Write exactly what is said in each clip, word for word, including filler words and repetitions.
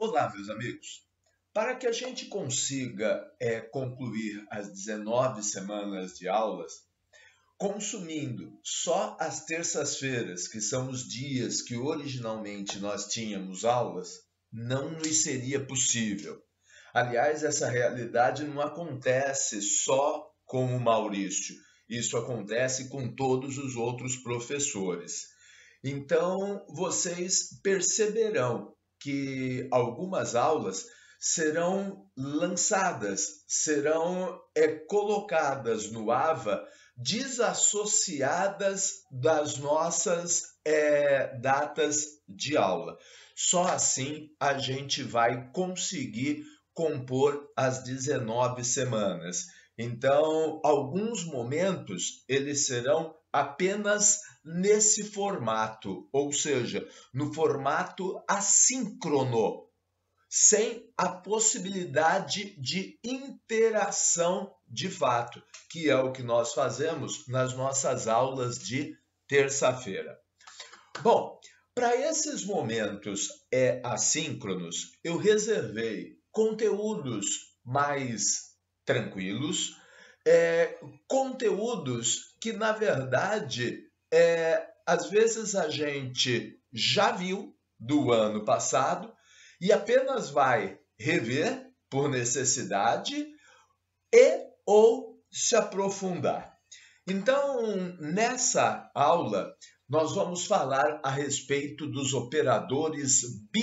Olá, meus amigos. Para que a gente consiga é, concluir as dezenove semanas de aulas, consumindo só as terças-feiras, que são os dias que originalmente nós tínhamos aulas, não nos seria possível. Aliás, essa realidade não acontece só com o Maurício, isso acontece com todos os outros professores. Então, vocês perceberão que algumas aulas serão lançadas, serão é, colocadas no AVA desassociadas das nossas é, datas de aula. Só assim a gente vai conseguir compor as dezenove semanas. Então, alguns momentos eles serão apenas nesse formato, ou seja, no formato assíncrono, sem a possibilidade de interação de fato, que é o que nós fazemos nas nossas aulas de terça-feira. Bom, para esses momentos é, assíncronos, eu reservei conteúdos mais tranquilos, é, conteúdos que, na verdade, é, às vezes a gente já viu do ano passado e apenas vai rever por necessidade e ou se aprofundar. Então, nessa aula, nós vamos falar a respeito dos operadores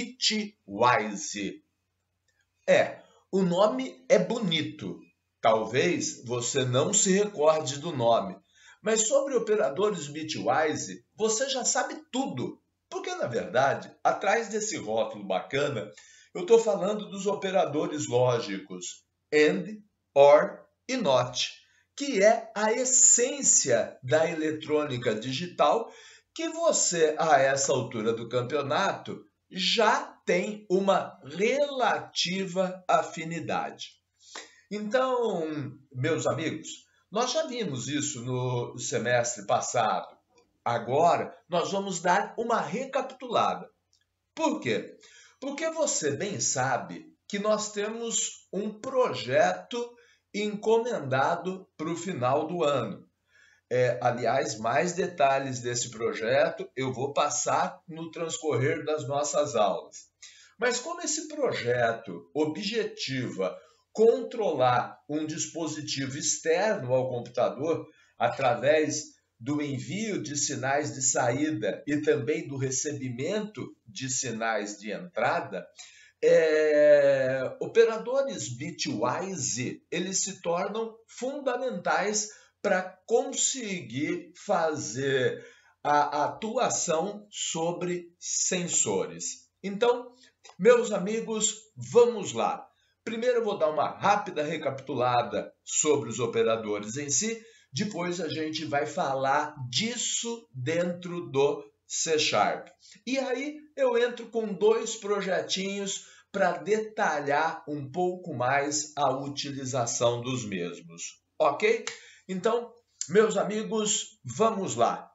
bitwise. É, o nome é bonito. Talvez você não se recorde do nome, mas sobre operadores bitwise, você já sabe tudo. Porque, na verdade, atrás desse rótulo bacana, eu estou falando dos operadores lógicos AND, OR e NOT, que é a essência da eletrônica digital que você, a essa altura do campeonato, já tem uma relativa afinidade. Então, meus amigos, nós já vimos isso no semestre passado. Agora, nós vamos dar uma recapitulada. Por quê? Porque você bem sabe que nós temos um projeto encomendado para o final do ano. É, aliás, mais detalhes desse projeto eu vou passar no transcorrer das nossas aulas. Mas como esse projeto objetiva controlar um dispositivo externo ao computador através do envio de sinais de saída e também do recebimento de sinais de entrada, é, operadores bitwise eles se tornam fundamentais para conseguir fazer a atuação sobre sensores. Então, meus amigos, vamos lá. Primeiro eu vou dar uma rápida recapitulada sobre os operadores em si, depois a gente vai falar disso dentro do C Sharp. E aí eu entro com dois projetinhos para detalhar um pouco mais a utilização dos mesmos, ok? Então, meus amigos, vamos lá.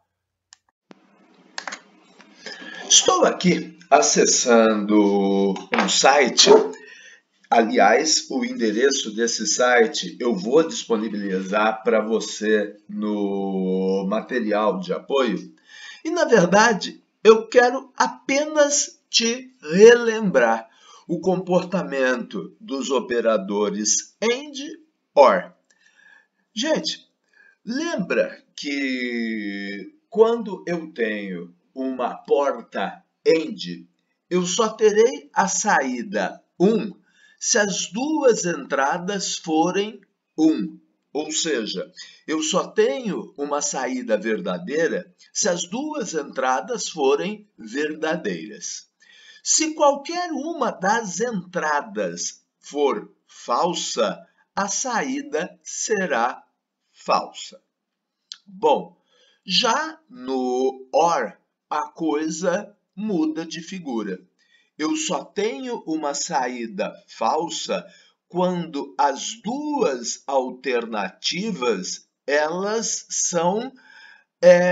Estou aqui acessando um site. Aliás, o endereço desse site eu vou disponibilizar para você no material de apoio. E, na verdade, eu quero apenas te relembrar o comportamento dos operadores AND, OR. Gente, lembra que quando eu tenho uma porta AND, eu só terei a saída um se as duas entradas forem um. Ou seja, eu só tenho uma saída verdadeira se as duas entradas forem verdadeiras. Se qualquer uma das entradas for falsa, a saída será falsa. Bom, já no OR, a coisa muda de figura. Eu só tenho uma saída falsa quando as duas alternativas elas são é,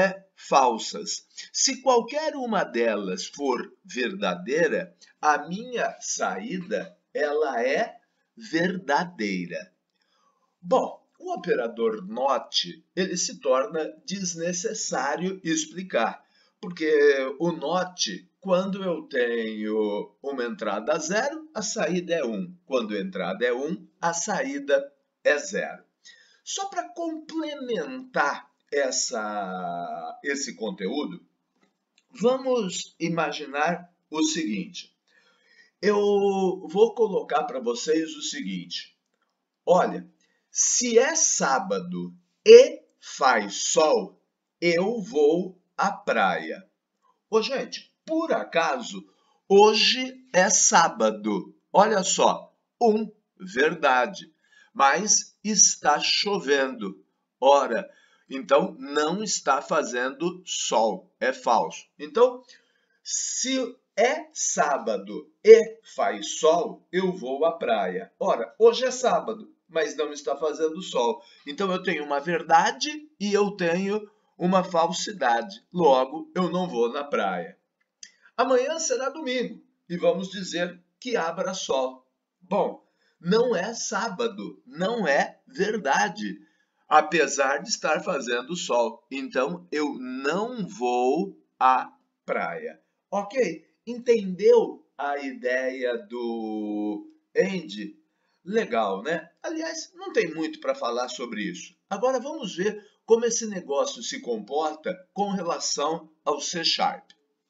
falsas. Se qualquer uma delas for verdadeira, a minha saída ela é verdadeira. Bom, o operador NOT ele se torna desnecessário explicar, porque o NOT, quando eu tenho uma entrada zero, a saída é um. Quando a entrada é um, a saída é zero. Só para complementar essa, esse conteúdo, vamos imaginar o seguinte. Eu vou colocar para vocês o seguinte. Olha, se é sábado e faz sol, eu vou à praia. Ô, gente, por acaso, hoje é sábado. Olha só, um, verdade. Mas está chovendo. Ora, então não está fazendo sol. É falso. Então, se é sábado e faz sol, eu vou à praia. Ora, hoje é sábado, mas não está fazendo sol. Então eu tenho uma verdade e eu tenho uma falsidade. Logo, eu não vou na praia. Amanhã será domingo e vamos dizer que abra sol. Bom, não é sábado, não é verdade, apesar de estar fazendo sol. Então eu não vou à praia. Ok? Entendeu a ideia do and? Legal, né? Aliás, não tem muito para falar sobre isso. Agora vamos ver como esse negócio se comporta com relação ao C Sharp.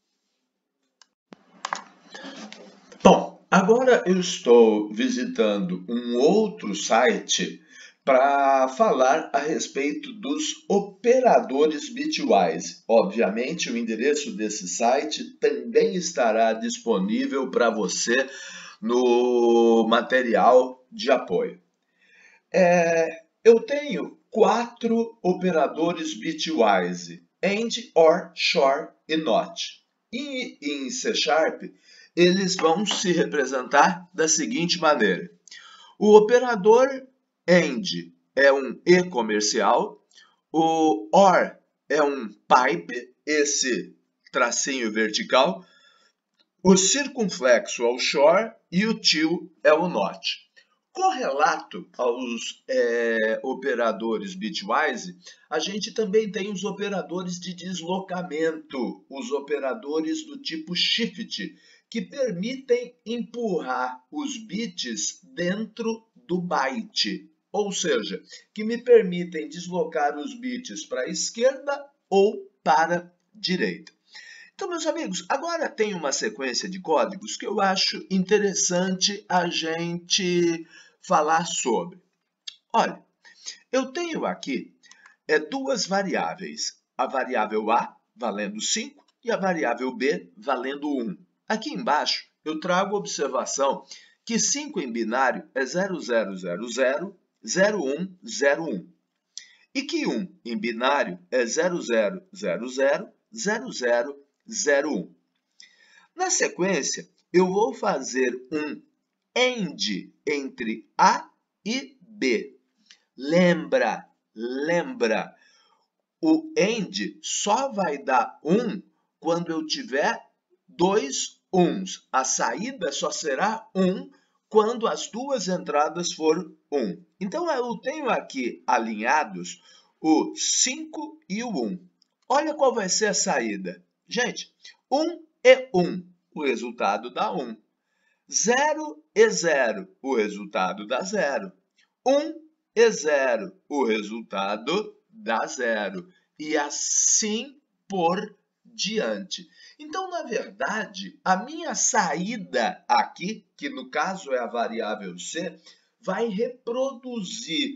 Bom, agora eu estou visitando um outro site para falar a respeito dos operadores bitwise. Obviamente, o endereço desse site também estará disponível para você no material de apoio. É, eu tenho quatro operadores bitwise, and, or, shor e not. E em C Sharp, eles vão se representar da seguinte maneira. O operador AND é um E comercial, o OR é um pipe, esse tracinho vertical, o circunflexo é o shor e o till é o not. Correlato aos é, operadores bitwise, a gente também tem os operadores de deslocamento, os operadores do tipo shift, que permitem empurrar os bits dentro do byte, ou seja, que me permitem deslocar os bits para a esquerda ou para a direita. Então, meus amigos, agora tem uma sequência de códigos que eu acho interessante a gente falar sobre. Olha, eu tenho aqui é, duas variáveis, a variável A valendo cinco e a variável B valendo um. Aqui embaixo eu trago a observação que cinco em binário é zero zero zero zero zero um zero um e que um em binário é zero zero zero zero zero zero zero um. Na sequência, eu vou fazer um AND entre A e B. Lembra, lembra, o AND só vai dar um quando eu tiver dois uns. A saída só será um quando as duas entradas for um. Então, eu tenho aqui alinhados o cinco e o um. Olha qual vai ser a saída. Gente, um e um, o resultado dá um. zero e zero, o resultado dá zero. um e zero, o resultado dá zero. E assim por diante. Então, na verdade, a minha saída aqui, que no caso é a variável C, vai reproduzir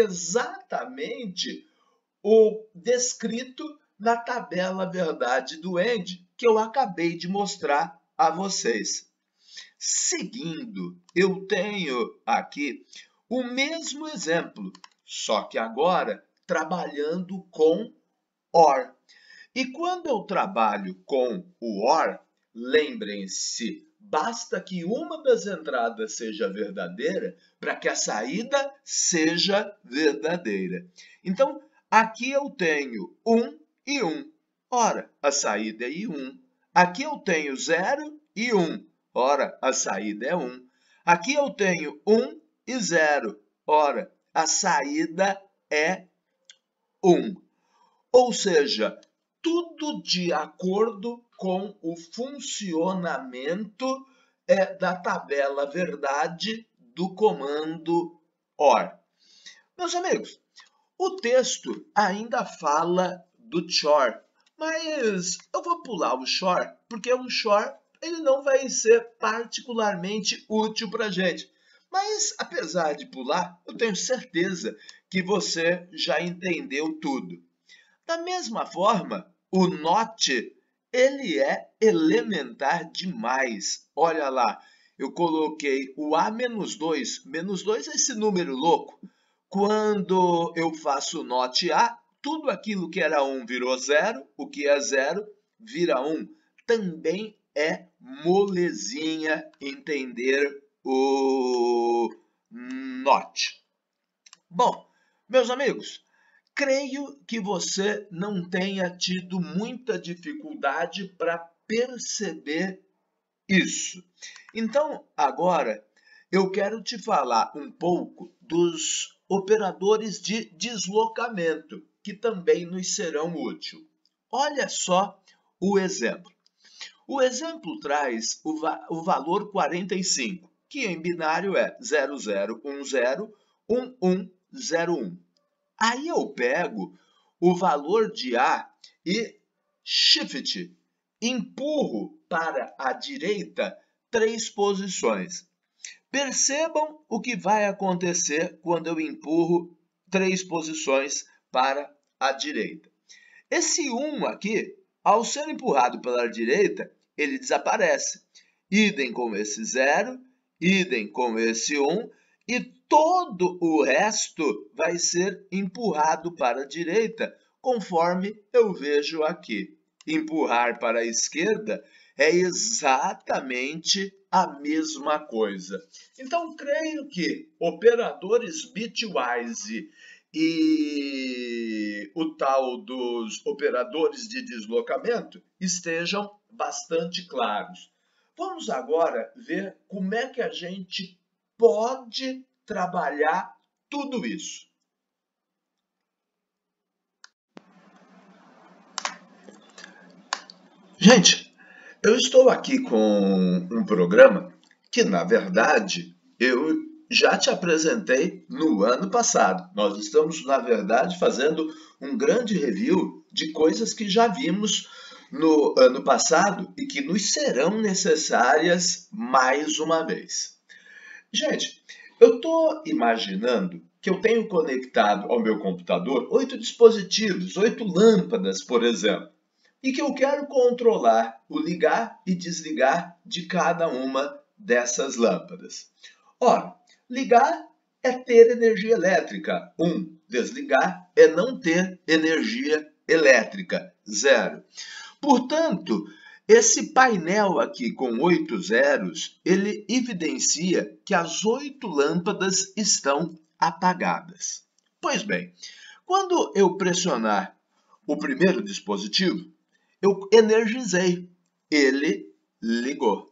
exatamente o descrito na tabela verdade do AND, que eu acabei de mostrar a vocês. Seguindo, eu tenho aqui o mesmo exemplo, só que agora trabalhando com OR. E quando eu trabalho com o OR, lembrem-se, basta que uma das entradas seja verdadeira para que a saída seja verdadeira. Então, aqui eu tenho um e um. ora, a saída é I um. Aqui eu tenho zero e um, ora, a saída é um. Aqui eu tenho um e zero, ora, a saída é um. Ou seja, tudo de acordo com o funcionamento é, da tabela verdade do comando or. Meus amigos, o texto ainda fala do chore, mas eu vou pular o chore, porque o chore ele não vai ser particularmente útil para a gente. Mas, apesar de pular, eu tenho certeza que você já entendeu tudo. Da mesma forma, o not, ele é elementar demais. Olha lá, eu coloquei o A menos dois. Menos dois é esse número louco. Quando eu faço not A, tudo aquilo que era um virou zero, o que é zero vira um. Também é molezinha entender o not. Bom, meus amigos, creio que você não tenha tido muita dificuldade para perceber isso. Então, agora, eu quero te falar um pouco dos operadores de deslocamento, que também nos serão úteis. Olha só o exemplo. O exemplo traz o, va o valor quarenta e cinco, que em binário é zero zero um zero um um zero um. Aí eu pego o valor de A e shift, empurro para a direita três posições. Percebam o que vai acontecer quando eu empurro três posições para a direita. Esse um aqui, ao ser empurrado pela direita, ele desaparece. Idem com esse zero, idem com esse um, e todo o resto vai ser empurrado para a direita, conforme eu vejo aqui. Empurrar para a esquerda é exatamente a mesma coisa. Então, creio que operadores bitwise e o tal dos operadores de deslocamento estejam bastante claros. Vamos agora ver como é que a gente pode trabalhar tudo isso. Gente, eu estou aqui com um programa que, na verdade, eu já te apresentei no ano passado. Nós estamos, na verdade, fazendo um grande review de coisas que já vimos no ano passado e que nos serão necessárias mais uma vez. Gente, eu estou imaginando que eu tenho conectado ao meu computador oito dispositivos, oito lâmpadas, por exemplo, e que eu quero controlar o ligar e desligar de cada uma dessas lâmpadas. Ora, ligar é ter energia elétrica, um. Desligar é não ter energia elétrica, zero. Portanto, esse painel aqui com oito zeros, ele evidencia que as oito lâmpadas estão apagadas. Pois bem, quando eu pressionar o primeiro dispositivo, eu energizei, ele ligou.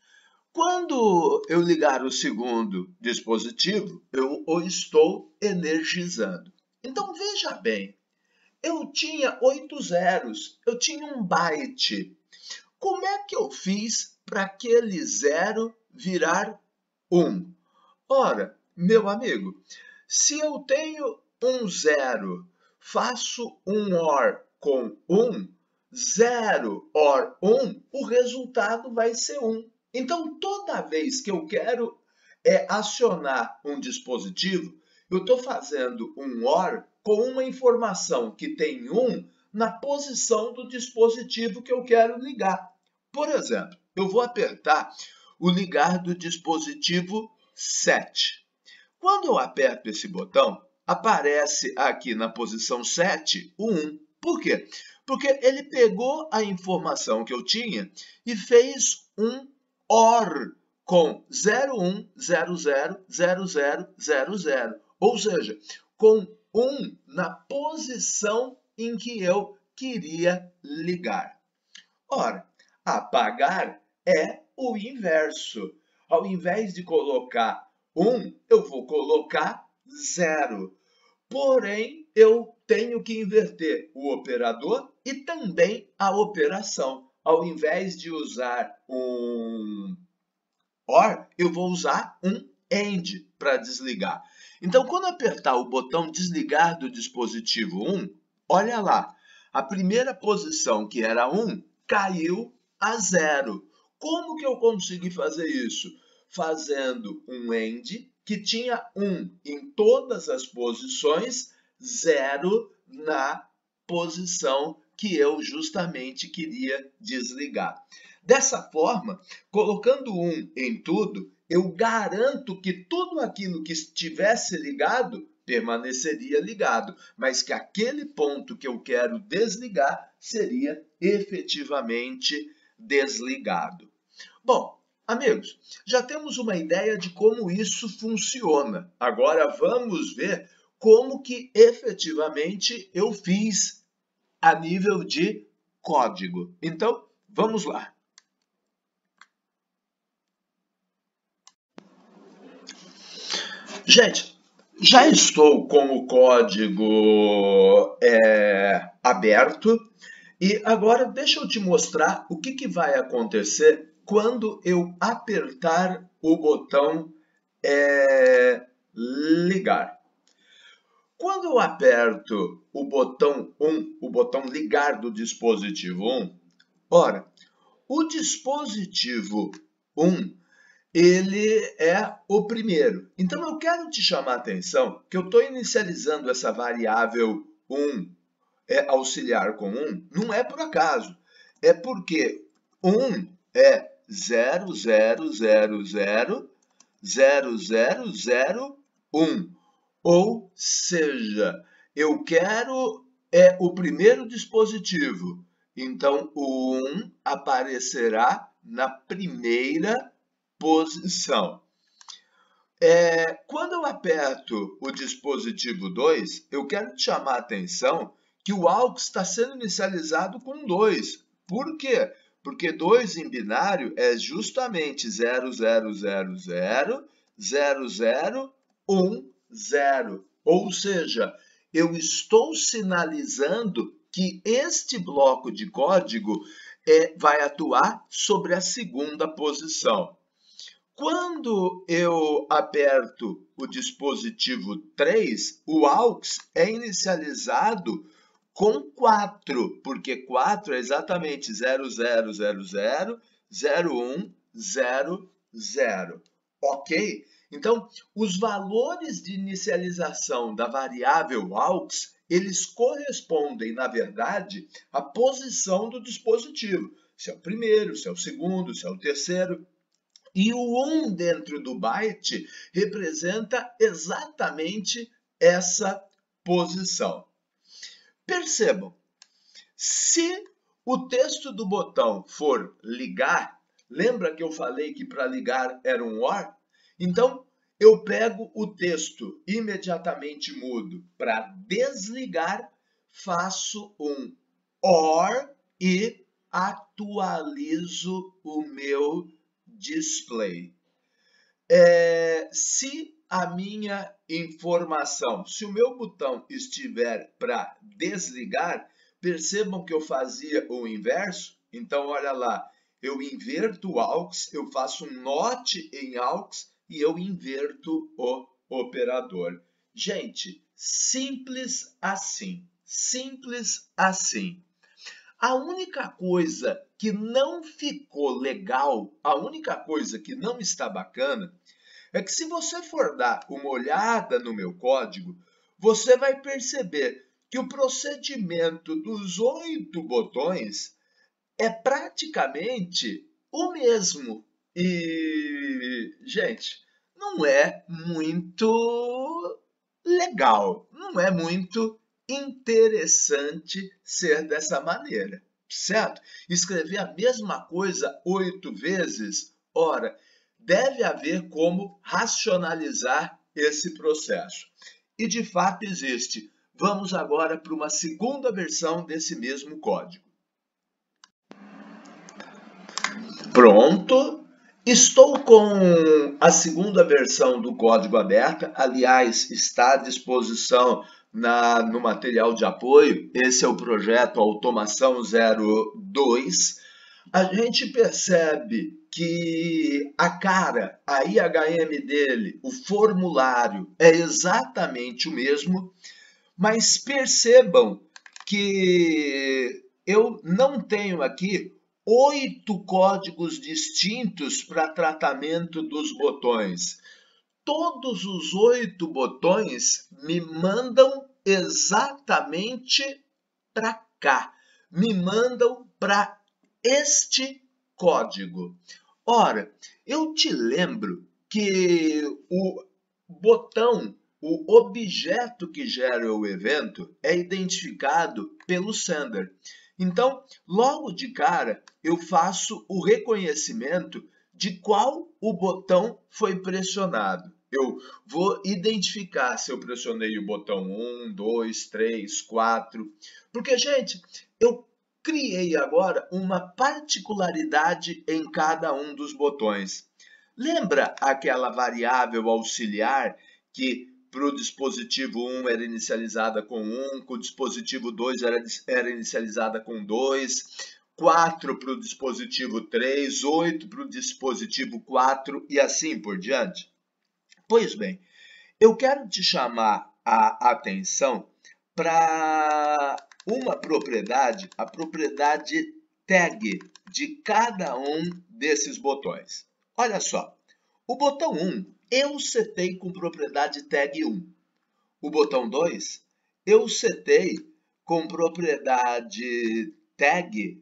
Quando eu ligar o segundo dispositivo, eu o estou energizando. Então, veja bem, eu tinha oito zeros, eu tinha um byte. Como é que eu fiz para aquele zero virar um? Ora, meu amigo, se eu tenho um zero, faço um OR com um, zero OR um, o resultado vai ser um. Então, toda vez que eu quero é, acionar um dispositivo, eu estou fazendo um OR com uma informação que tem um na posição do dispositivo que eu quero ligar. Por exemplo, eu vou apertar o ligar do dispositivo sete. Quando eu aperto esse botão, aparece aqui na posição sete o um. Por quê? Porque ele pegou a informação que eu tinha e fez um OR com zero um zero zero zero zero zero zero, ou seja, com um na posição em que eu queria ligar. Ora, apagar é o inverso. Ao invés de colocar um, eu vou colocar zero. Porém, eu tenho que inverter o operador e também a operação. Ao invés de usar um OR, eu vou usar um AND para desligar. Então, quando apertar o botão desligar do dispositivo um, olha lá, a primeira posição, que era um, caiu a zero. Como que eu consegui fazer isso? Fazendo um AND que tinha um em todas as posições, zero na posição que eu justamente queria desligar. Dessa forma, colocando um em tudo, eu garanto que tudo aquilo que estivesse ligado permaneceria ligado, mas que aquele ponto que eu quero desligar seria efetivamente desligado. Bom, amigos, já temos uma ideia de como isso funciona. Agora vamos ver como que efetivamente eu fiz a nível de código. Então, vamos lá. Gente, já estou com o código é, aberto e agora deixa eu te mostrar o que, que vai acontecer quando eu apertar o botão é, ligar. Quando eu aperto o botão um, o botão ligar do dispositivo um, ora, o dispositivo um, ele é o primeiro. Então, eu quero te chamar a atenção que eu estou inicializando essa variável um é, auxiliar com um, não é por acaso. É porque um é zero, zero, zero, zero, zero, zero, zero, um. Ou seja, eu quero é o primeiro dispositivo. Então, o um aparecerá na primeira posição. É, quando eu aperto o dispositivo dois, eu quero te chamar a atenção que o A U X está sendo inicializado com dois. Por quê? Porque dois em binário é justamente zero, zero, zero, zero, zero, zero, um, zero. Ou seja, eu estou sinalizando que este bloco de código é, vai atuar sobre a segunda posição. Quando eu aperto o dispositivo três, o A U X é inicializado com quatro, porque quatro é exatamente zero, zero, zero, zero, zero, um, zero, zero. Ok? Então, os valores de inicialização da variável A U X, eles correspondem, na verdade, à posição do dispositivo. Se é o primeiro, se é o segundo, se é o terceiro. E o um dentro do byte representa exatamente essa posição. Percebam, se o texto do botão for ligar, lembra que eu falei que para ligar era um OR? Então, eu pego o texto imediatamente mudo. Para desligar, faço um OR e atualizo o meu display. É, se a minha informação, se o meu botão estiver para desligar, percebam que eu fazia o inverso. Então, olha lá, eu inverto o A U X, eu faço um NOT em A U X e eu inverto o operador. Gente, simples assim, simples assim. A única coisa que não ficou legal, a única coisa que não está bacana, é que se você for dar uma olhada no meu código, você vai perceber que o procedimento dos oito botões é praticamente o mesmo. E, gente, não é muito legal, não é muito interessante ser dessa maneira, certo? Escrever a mesma coisa oito vezes, ora, deve haver como racionalizar esse processo. E de fato existe Vamos agora para uma segunda versão desse mesmo código. Pronto! Estou com a segunda versão do código aberta. Aliás, está à disposição na, no material de apoio. Esse é o projeto Automação zero dois. A gente percebe que a cara, a I H M dele, o formulário é exatamente o mesmo, mas percebam que eu não tenho aqui oito códigos distintos para tratamento dos botões. Todos os oito botões me mandam exatamente para cá, me mandam para este código. Ora, eu te lembro que o botão, o objeto que gera o evento, é identificado pelo sender. Então, logo de cara, eu faço o reconhecimento de qual o botão foi pressionado. Eu vou identificar se eu pressionei o botão um, dois, três, quatro. Porque, gente, eu criei agora uma particularidade em cada um dos botões. Lembra aquela variável auxiliar que para o dispositivo um era inicializada com um, com o dispositivo dois era, era inicializada com dois, quatro para o dispositivo três, oito para o dispositivo quatro e assim por diante? Pois bem, eu quero te chamar a atenção para uma propriedade, a propriedade tag de cada um desses botões. Olha só, o botão um eu setei com propriedade tag um. O botão dois eu setei com propriedade tag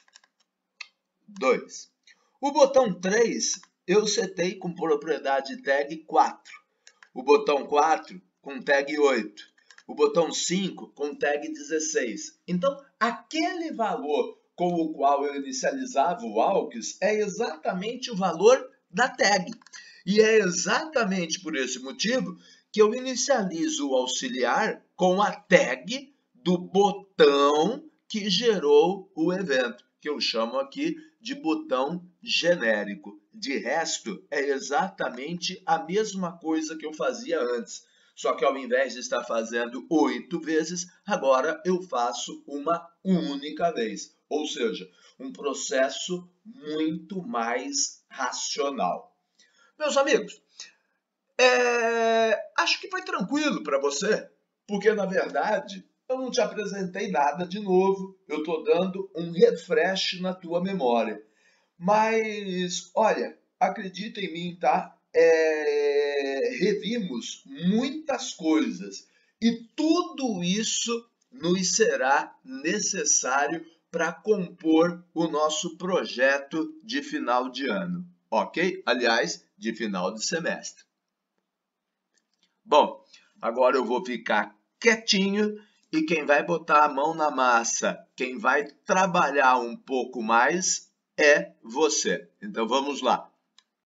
dois. O botão três eu setei com propriedade tag quatro. O botão quatro com tag oito. O botão cinco com tag dezesseis. Então, aquele valor com o qual eu inicializava o AUX é exatamente o valor da tag. E é exatamente por esse motivo que eu inicializo o auxiliar com a tag do botão que gerou o evento, que eu chamo aqui de botão genérico. De resto, é exatamente a mesma coisa que eu fazia antes. Só que ao invés de estar fazendo oito vezes, agora eu faço uma única vez. Ou seja, um processo muito mais racional. Meus amigos, é... acho que foi tranquilo para você, porque na verdade eu não te apresentei nada de novo, eu estou dando um refresh na tua memória. Mas, olha, acredita em mim, tá? É... Revimos muitas coisas e tudo isso nos será necessário para compor o nosso projeto de final de ano, ok? Aliás, de final de semestre. Bom, agora eu vou ficar quietinho e quem vai botar a mão na massa, quem vai trabalhar um pouco mais é você. Então vamos lá.